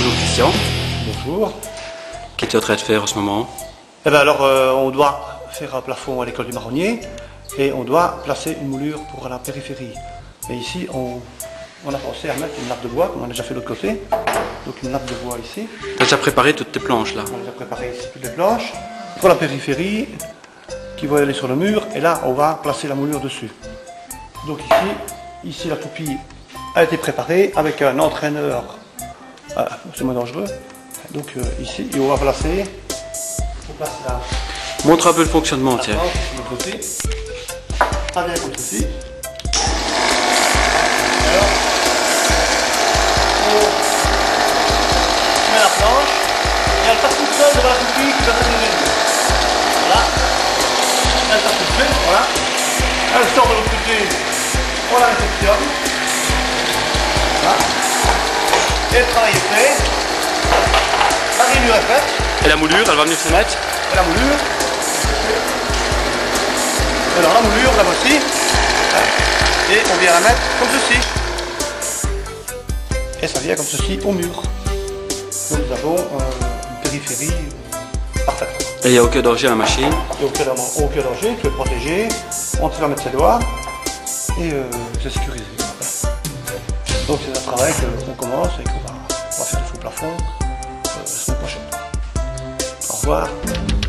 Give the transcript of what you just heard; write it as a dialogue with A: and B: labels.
A: Bonjour Christian.
B: Bonjour.
A: Qu'es-tu en train de faire en ce moment?
B: Eh bien alors, on doit faire un plafond à l'école du marronnier et on doit placer une moulure pour la périphérie. Et ici, on a pensé à mettre une nappe de bois, comme on a déjà fait de l'autre côté. Donc une nappe de bois ici.
A: Tu as déjà préparé toutes tes planches là?
B: On a déjà préparé ici toutes les planches pour la périphérie qui va aller sur le mur. Et là, on va placer la moulure dessus. Donc ici la toupie a été préparée avec un entraîneur. C'est moins dangereux. Donc ici, et on va placer. On place là.
A: Montre un peu le fonctionnement, tiens.
B: Ça vient comme ceci. Alors, on met la planche et elle passe toute seule devant la toupie qui va donner le mur. Voilà. Elle passe toute seule, voilà. Elle sort de l'autre côté, on la réceptionne. Voilà. Et le travail est fait. La rainure est faite.
A: Et la moulure, elle va venir se mettre?
B: Et la moulure. Alors la moulure, la voici. Et on vient la mettre comme ceci. Et ça vient comme ceci au mur. Donc nous avons une périphérie parfaite.
A: Et il n'y a aucun danger à la machine?
B: Il n'y a aucun danger, tu es protégé, on te fait mettre ses doigts et c'est sécurisé. Voilà. Donc c'est un travail qu'on commence et qu'on va faire le sous plafond la semaine prochaine. Au revoir.